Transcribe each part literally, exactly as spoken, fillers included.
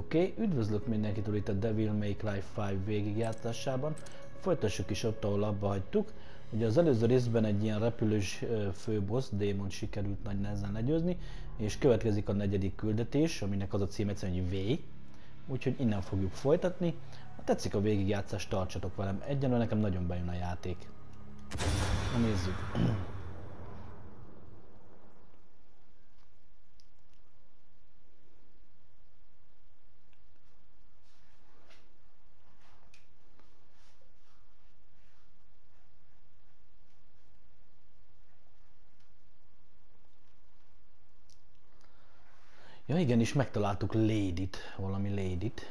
Oké, okay, üdvözlök mindenkit itt a Devil May Cry öt végigjátszásában. Folytassuk is ott, ahol abba hagytuk. Ugye az előző részben egy ilyen repülős főbossz, démont sikerült nagy nehezen legyőzni, és következik a negyedik küldetés, aminek az a cím egyszerűen, hogy V. Úgyhogy innen fogjuk folytatni. Ha tetszik a végigjátszás, tartsatok velem. Egyenlően nekem nagyon bejön a játék. Na nézzük. Ja igen, és megtaláltuk Ladyt, valami Ladyt.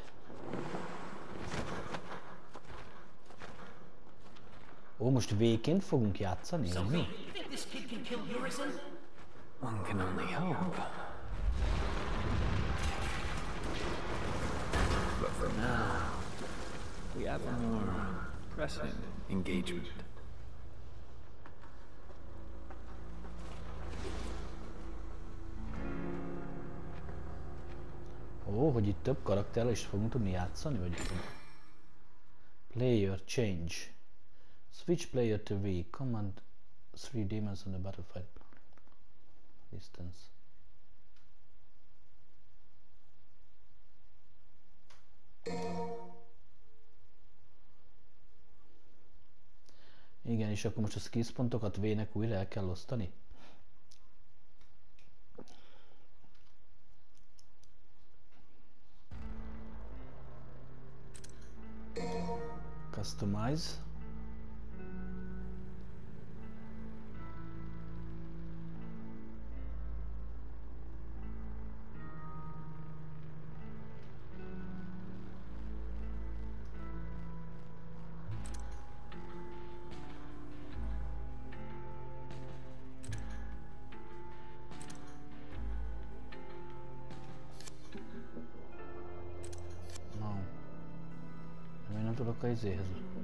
Ó, most V-ként fogunk játszani? So, Mi? you think this kid can kill Urizen? One can only hope. But for now, we have a more pressing engagement. Ó, hogy itt több karakterrel is fogunk tudni játszani, vagy? Player change. Switch player to V. Command three demons on the battlefield. Distance. Igen, és akkor most a skills pontokat V-nek újra el kell osztani? Customize. No. Én nem tudok a izéhez.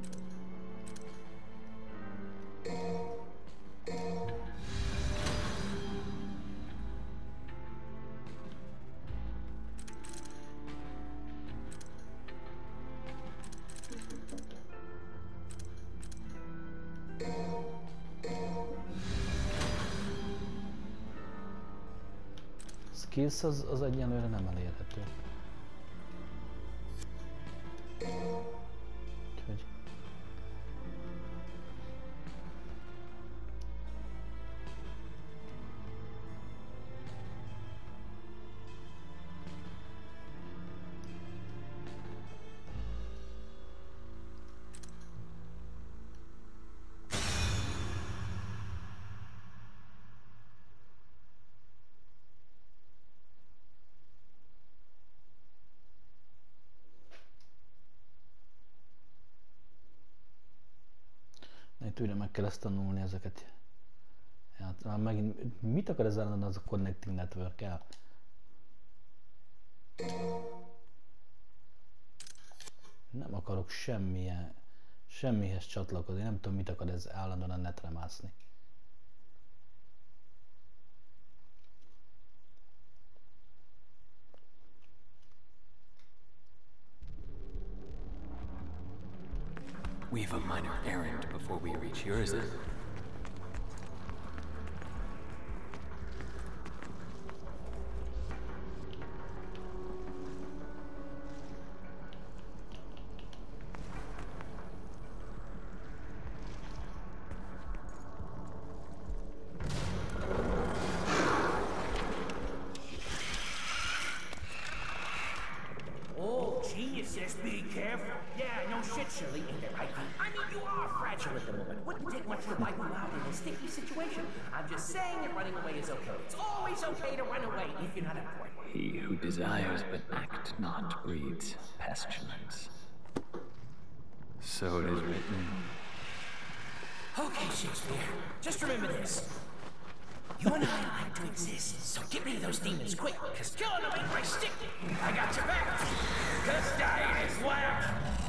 Skills az, az egyenlőre nem elérhető. Úgyhogy... Itt újra meg kell ezt tanulni ezeket. Hát, már megint, mit akar ez ellen az a Connecting Network-el? Nem akarok semmilyen, semmihez csatlakozni, nem tudom mit akar ez állandóan a netre mászni. We've a minor errand before we reach Urizen. Oh, genius says be careful. Yeah, no shit, Shirley, ain't that right? I mean, you are fragile at the moment. Wouldn't take much to wipe you out in a sticky situation. I'm just saying that running away is okay. It's always okay to run away if you're not up for it. He who desires but act not breeds pestilence. So it is written. Okay, Shakespeare, just remember this. You and I like to exist, so get rid of those demons quick, because killing them ain't my stick. I got your back, because dying is whack.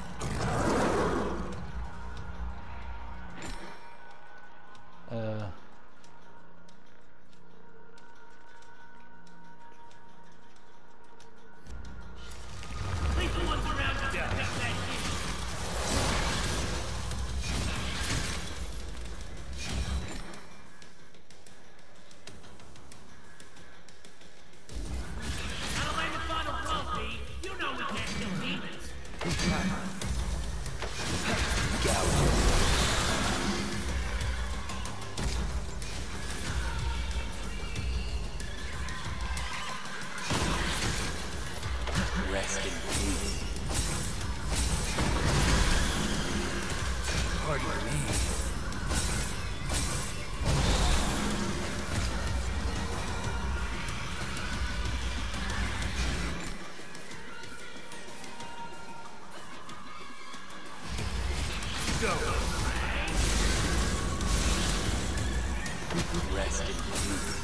Uh... Rest in peace. Pardon me. Go. Rest in peace.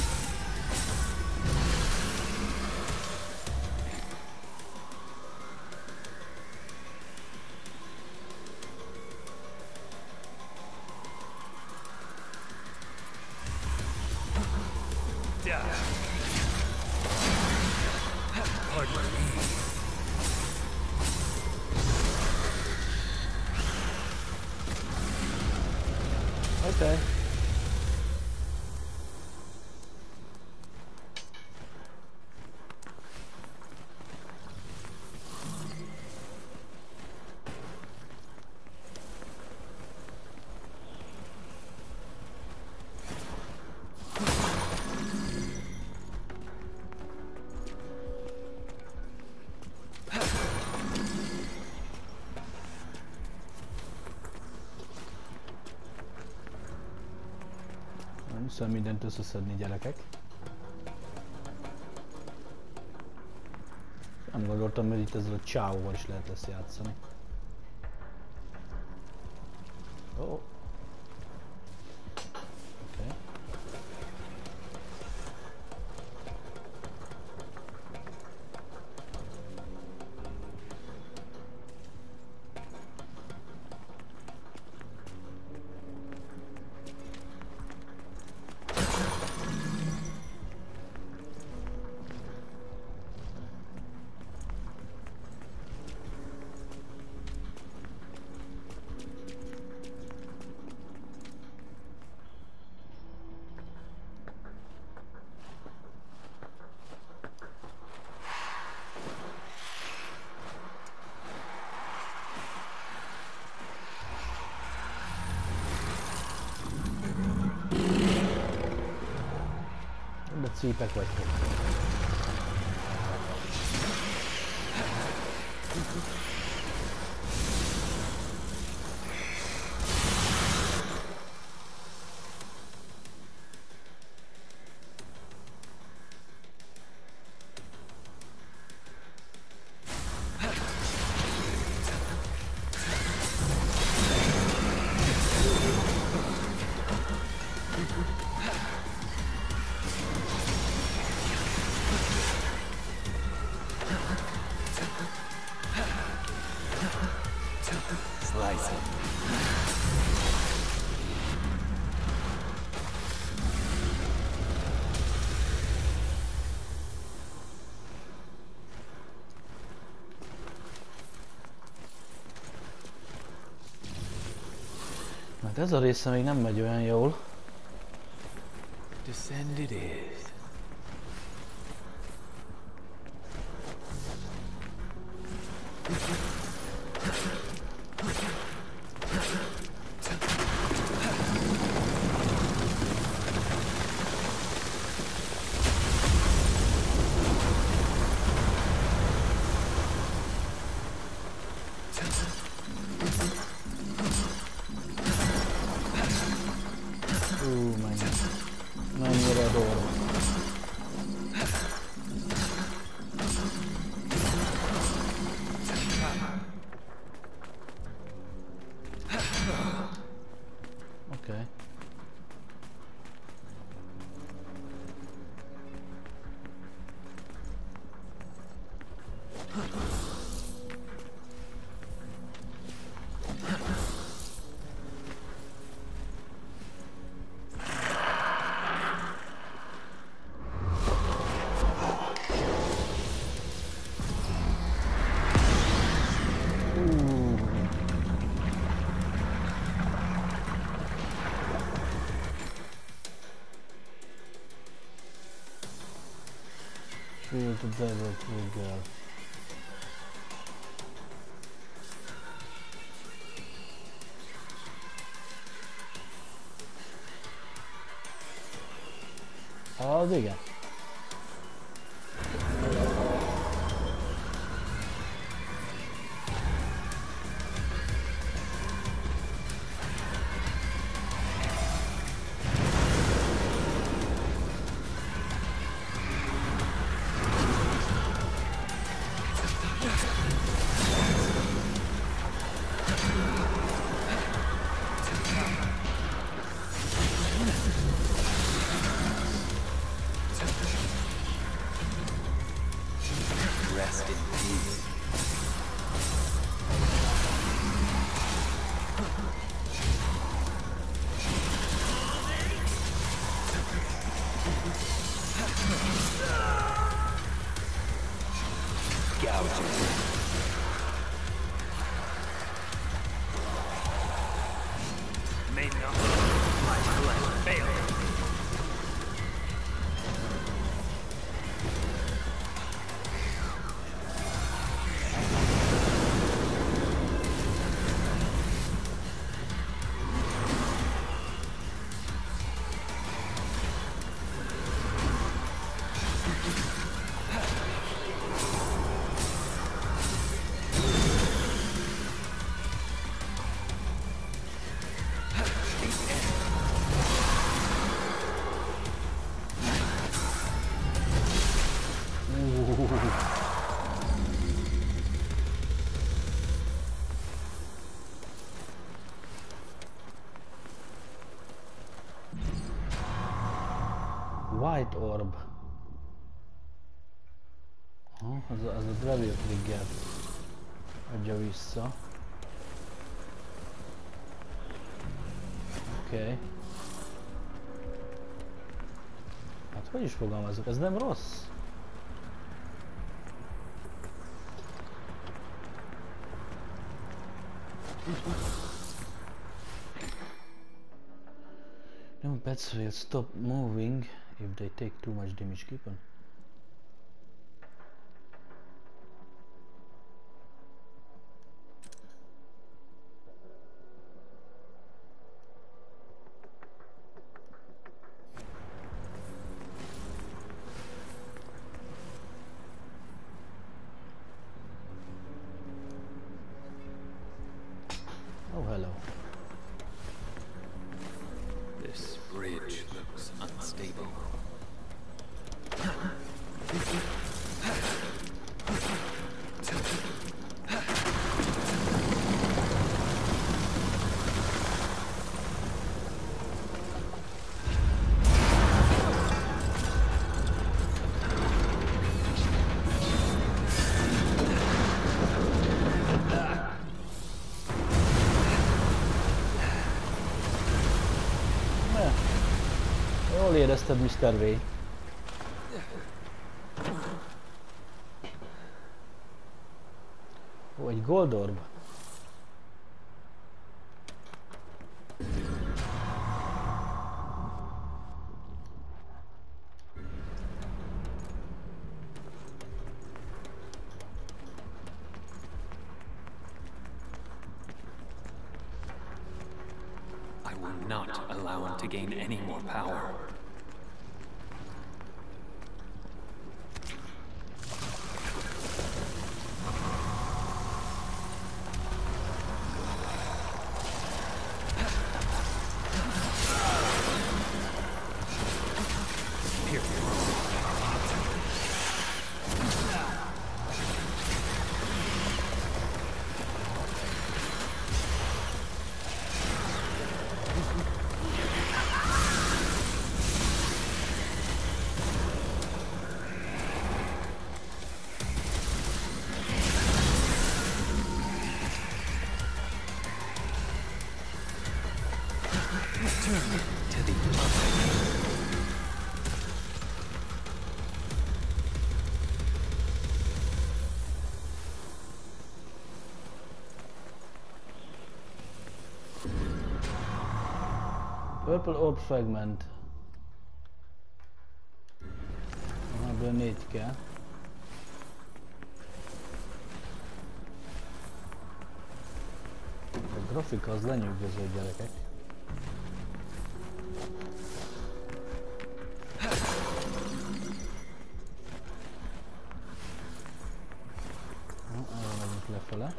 Pardon me. Okay. Nem hiszem mindent összeszedni, gyerekek. Nem gondoltam, hogy itt ezzel a csávóval is lehet ezt játszani. Oh. Okay. De cípek vagytok. Slice it. Hát ez a része még nem megy olyan jól. Descend it is. Ú, mennyi, mennyire durva. Oké. Okay. Shield the devil trigger. Az igen. Rest in peace. Gouging. May not my flesh fail. White Orb. Ha, az, az a Devil Trigger adja vissza. Oké. Okay. Hát hogy is fogalmazok? Ez nem rossz? No, pets will stop moving if they take too much damage. Keep on. Oh, hello. This bridge looks unstable. Jól érezted, miszter V. Ó, egy Gold Orb. I will not allow him to gain any more power. To the Purple Orb Fragment. Ebből négy kell. A grafika az lenyűgöző, gyerekek. Menjünk lefele.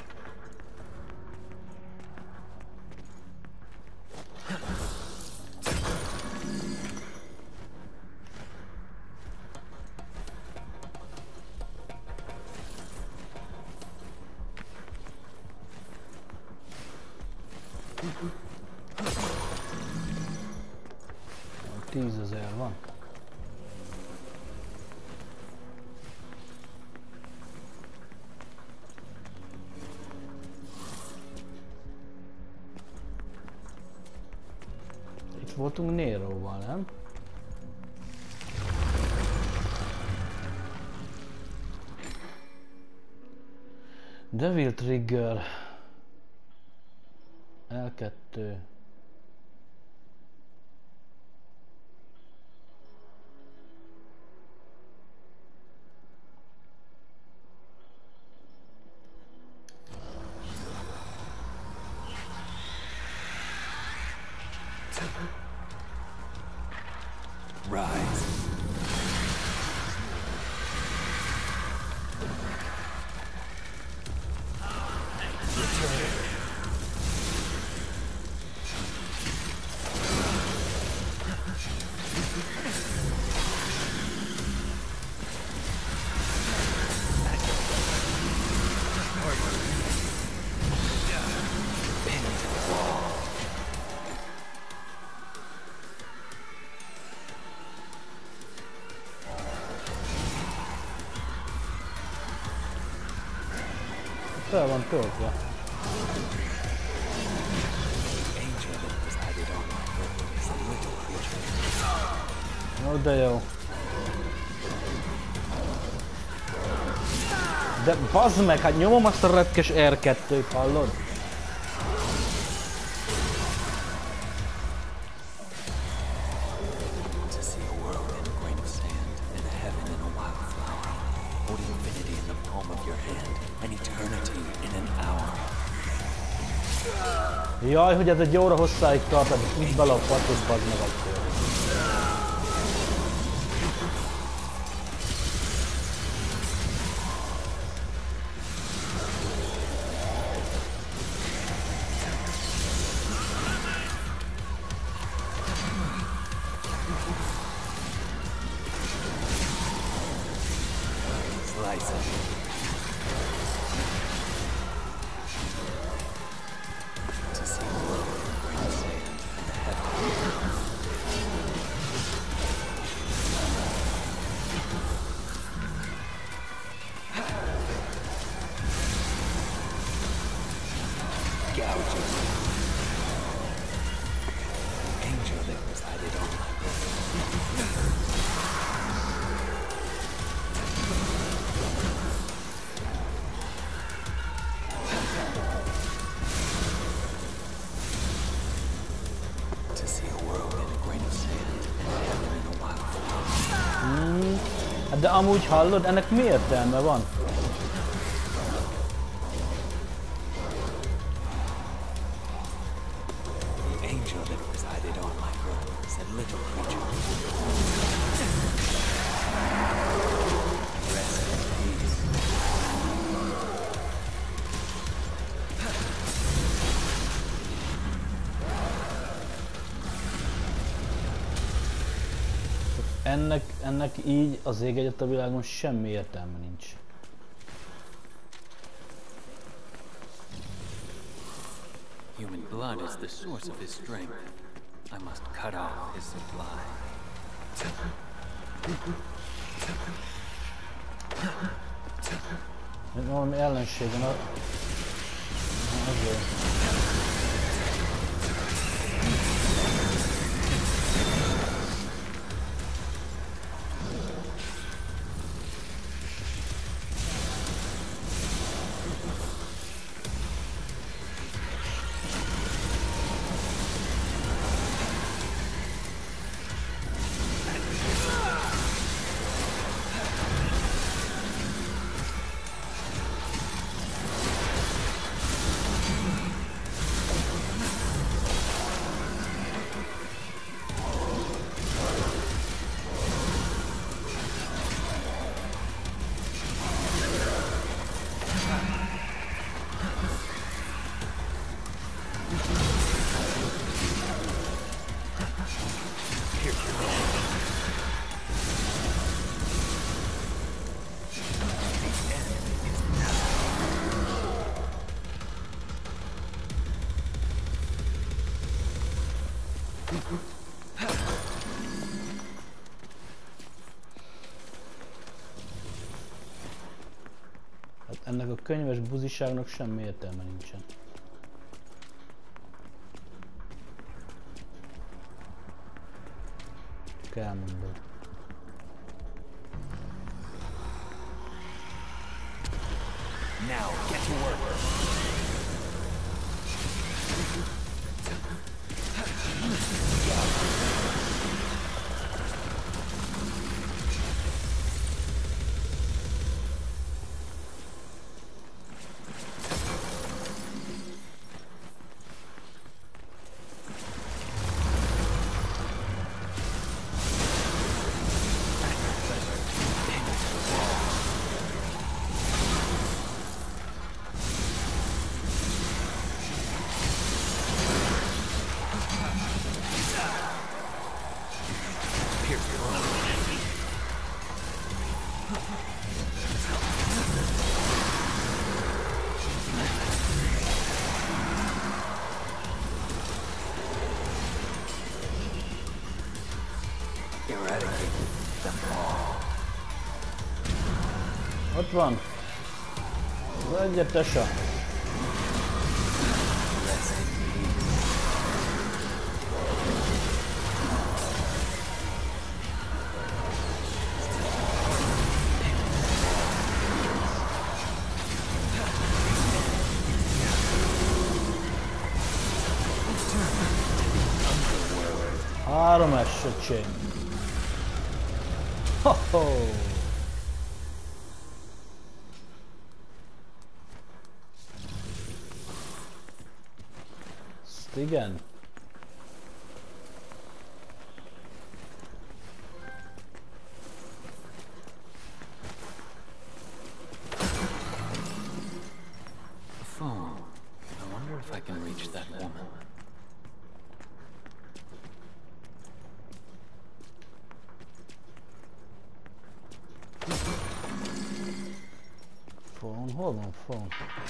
tízezer van. Itt voltunk Neroval, nem? Devil Trigger el kettő. Fel van töltve. Jó, de jó. De bazd meg, hát nyomom azt a retkes er kettőt, hallod? Jaj, hogy ez egy óra hosszáig tart, hát így bele a patot, bazd meg akkor. De amúgy hallod, ennek mi értelme van? Ennek, ennek így az ég egyet a világon semmi értelme nincs. Human blood is the source of his strength. I must cut off his supply. Valami ellenségen a... Azért. Hát ennek a könyves buziságnak semmi értelme nincsen. Kell mondod. Now get to work. Ott van! Az egyetese! Három esettség! Ho-ho! Ezt igen. A phone. I wonder if I can reach that woman. Phone, hol van phone?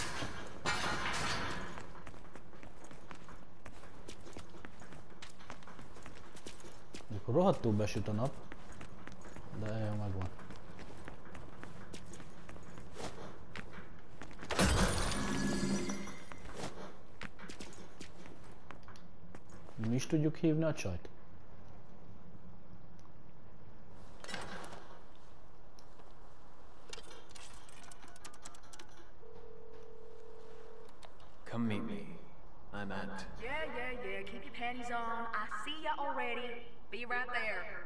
Akkor rohadtul besüt a nap, de jó, megvan. Mi is tudjuk hívni a csajt? Come meet me. I'm at. Yeah, yeah, yeah. Keep your panties on. I see ya already. Be right there.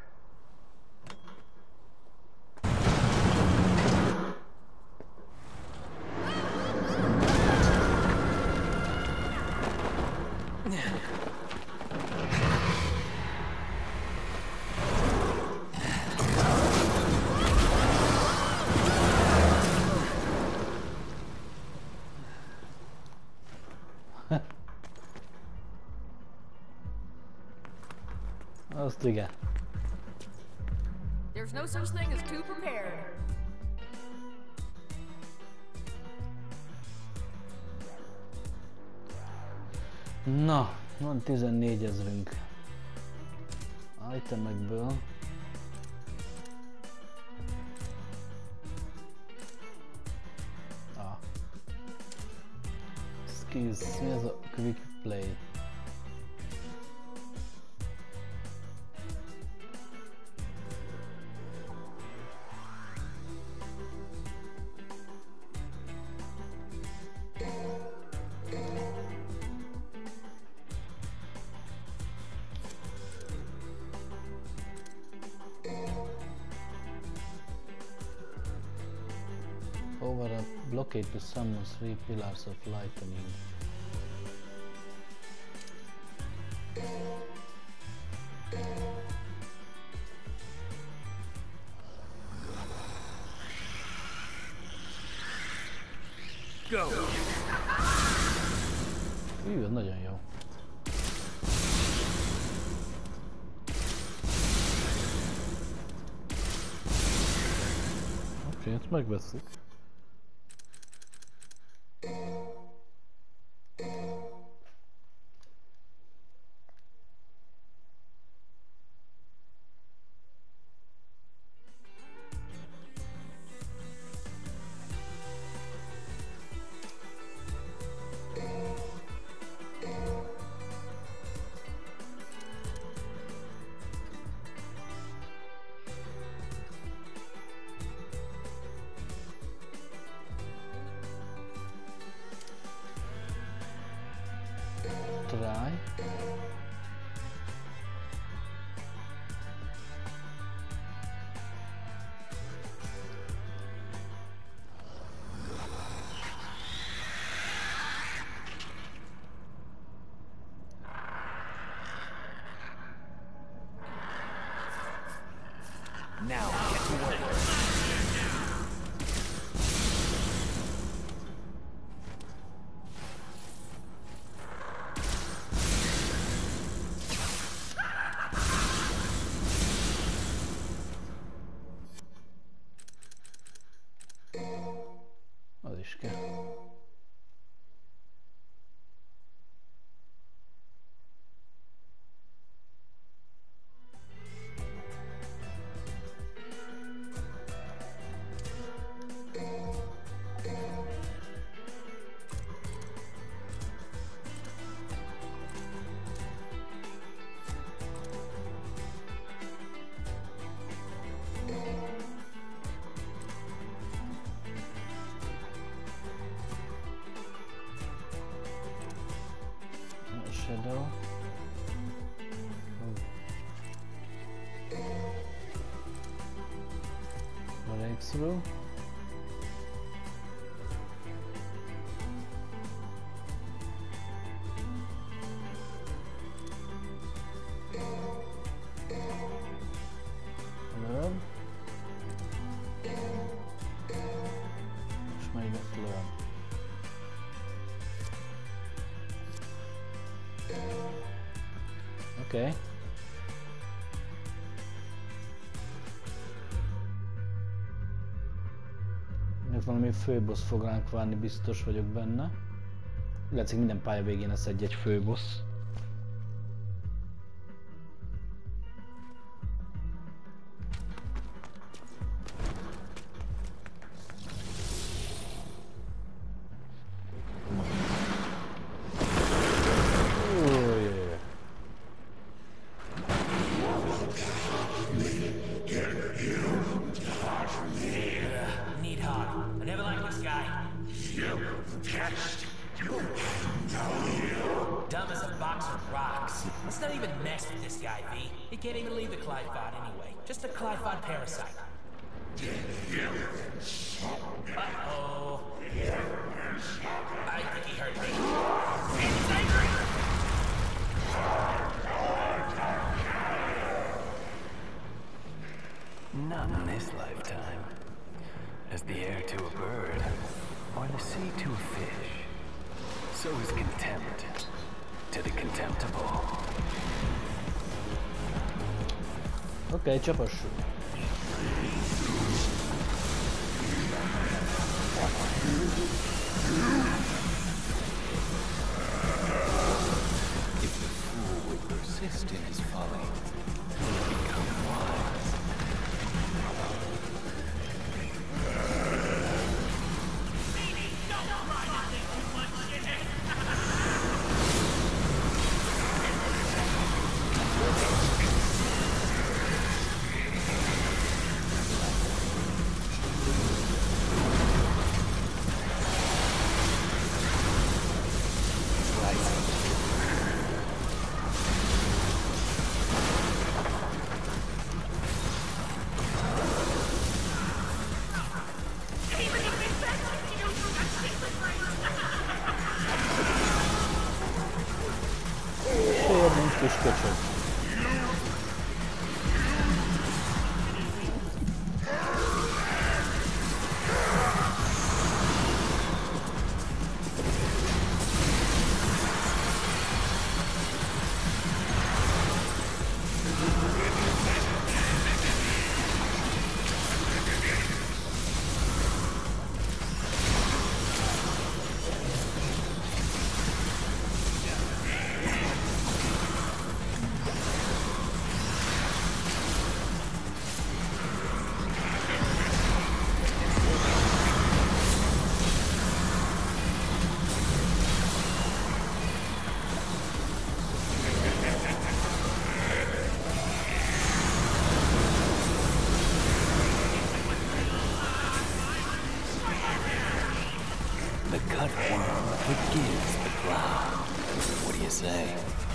Azt igen. There's no such thing as too prepared. Na, van tizennégy ezrünk. Itemekből. Ah. Skills, mi ez a quick play? Over a blockade to summon three pillars of lightning. Go! Hű, ez nagyon jó. Oké, ezt megveszünk. Try. Now, get to work. Az is kell. Shadow. Breakthrough. Learn. És még learn. Oké. Okay. Még valami főbossz fog ránk várni, biztos vagyok benne. Illetve minden pálya végén lesz egy-egy főbossz. Dumb as a box of rocks. Let's not even mess with this guy, V. He can't even leave the Clyphod anyway. Just a Clyphod parasite. Uh-oh. I think he hurt me. He's angry! Not in this lifetime. As the air to a bird, or the sea to a fish, so is contempt to the contemptible. Okay, csapassuk. If the fool will persist in his folly, he will become wise. Kis köcsög. The cutworm forgives the plow. What do you say?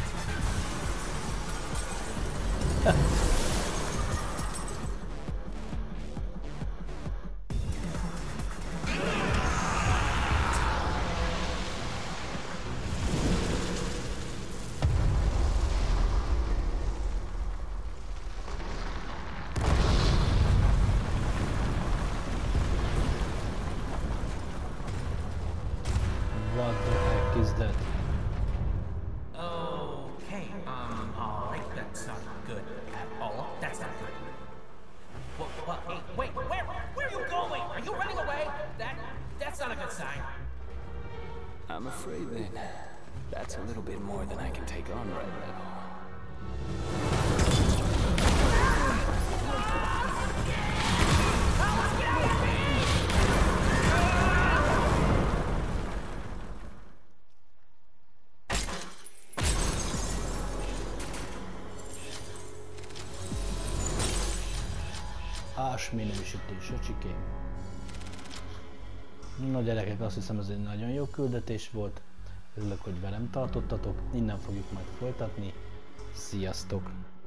What the heck is that? Okay, um, alright, that's not good at all. That's not good. What, what, hey, wait, where, where are you going? Are you running away? That, that's not a good sign. I'm afraid that that's a little bit more than I can take on right now. Ás minősítés, öcsikém. Na gyerekek, azt hiszem ez egy nagyon jó küldetés volt. Örülök, hogy velem tartottatok. Innen fogjuk majd folytatni. Sziasztok!